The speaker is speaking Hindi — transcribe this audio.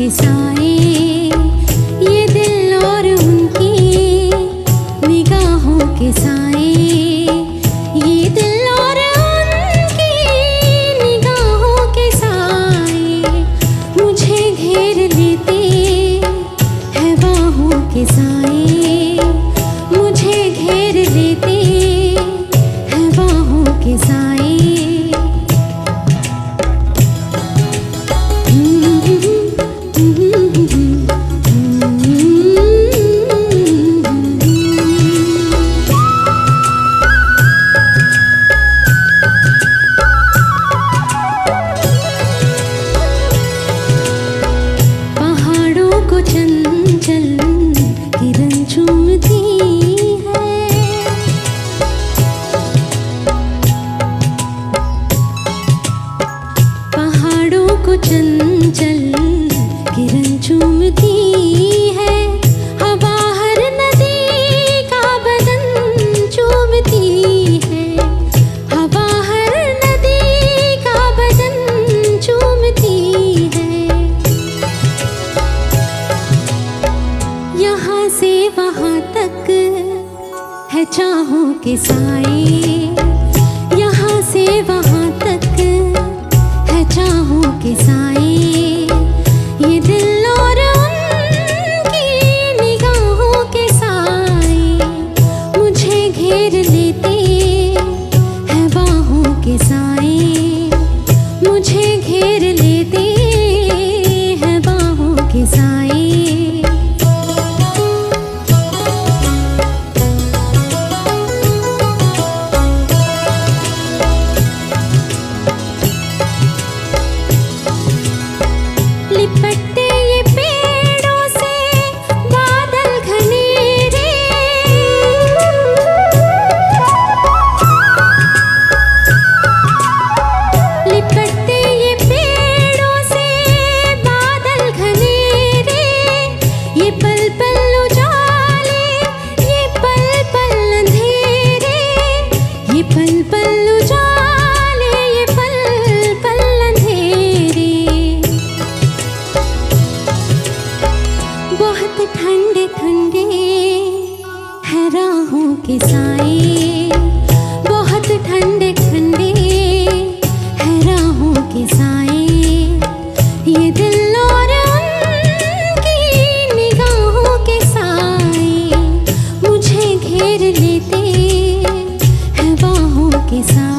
के साए, ये दिल और उनकी निगाहों के साए, ये दिल और उनकी निगाहों के साए मुझे घेर लेते हैं बाहों के साए, मुझे घेर लेते हैं बाहों के साए। चंचल किरण चूमती है, हवा हर नदी का बदन चूमती है, हवा हर नदी का बदन चूमती है। यहाँ से वहाँ तक है चाहों के साए, यहाँ से वहाँ तक है चाहों के साए, ये दिल और उनकी निगाहों के साए मुझे घेर लेते हैं बाहों के साए, मुझे घेर लेते हैं बाहों के साए। लिपटते ये पेड़ों से बादल घनेरे, लिपटते ये पेड़ों से बादल घनेरे, ये पल पल उजाले, ये पल पल अंधेरे, ये पल पल उजाले, ये पल पल अंधेरे। बहुत ठंडे ठंडे है राहों के साए, बहुत ठंडे ठंडे है राहों के साए, ये दिल और उनकी निगाहों के साए मुझे घेर लेते हैं बाहों के साए।